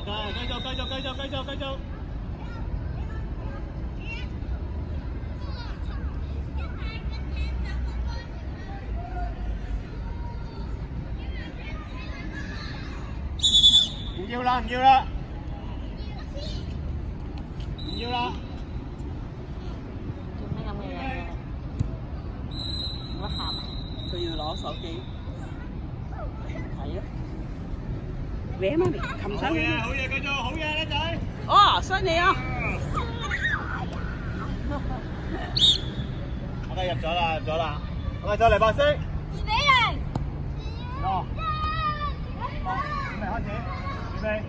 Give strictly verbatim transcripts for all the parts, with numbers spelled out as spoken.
繼繼續繼續繼續繼續繼續。唔要啦，唔要啦，唔要啦。 做咩咁嘅嘢？我喊啊！佢要攞手機睇咯。搲媽咪，擒上去。 好嘢，好嘢，繼續，好嘢，叻仔。 哦，犀利啊！ 我哋入咗啦，入咗啦。我哋再嚟白色。 二比零。 哦。咁嚟開始，預備。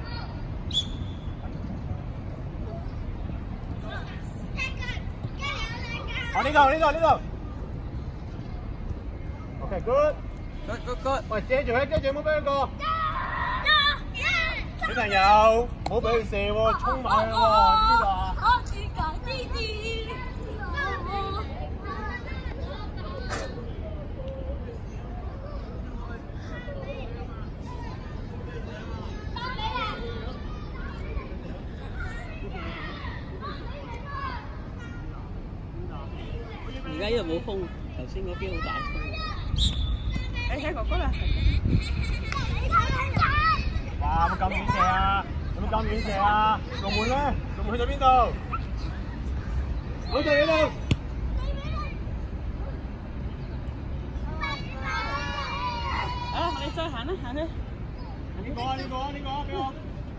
哦，呢度，呢度，呢度。OK， good。 good good good。 喂，遮住佢，遮住唔好俾佢過。小朋友，唔好俾佢射喎，衝埋去喎，知道啊？ 我自講自己。 而家呢度冇風，頭先嗰邊好大風。你睇哥哥啦！ 哇！有冇咁遠射啊？有冇咁遠射啊？龍門咧？龍門去咗邊度？好在呢度。 啊！你再行啦，行去。 呢個啊？呢個啊？呢個啊？俾我。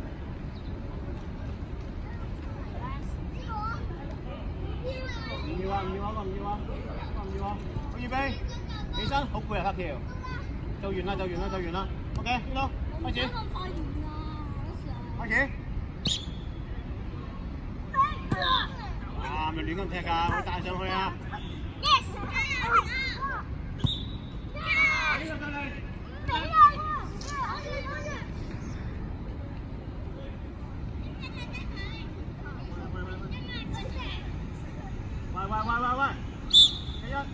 唔要啊！唔要啊！我唔要啊！我唔要啊！好預備，起身，好攰啊！黑條，就完啦，就完啦，就完啦。OK， 呢度開始。開始。啊！咪亂咁踢㗎，會帶上去啊！ Yes。 呢個過嚟。喂喂喂喂喂！第一。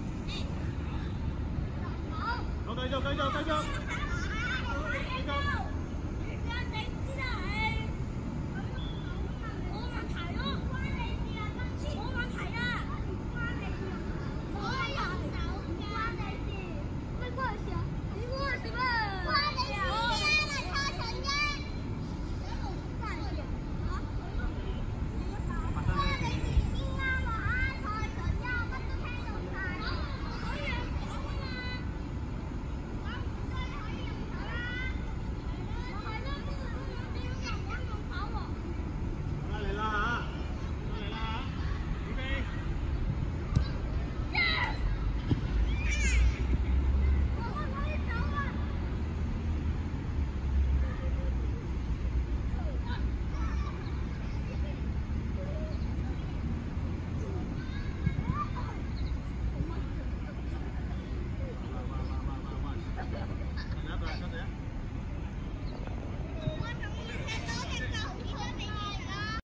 好，繼續繼續繼續。繼續。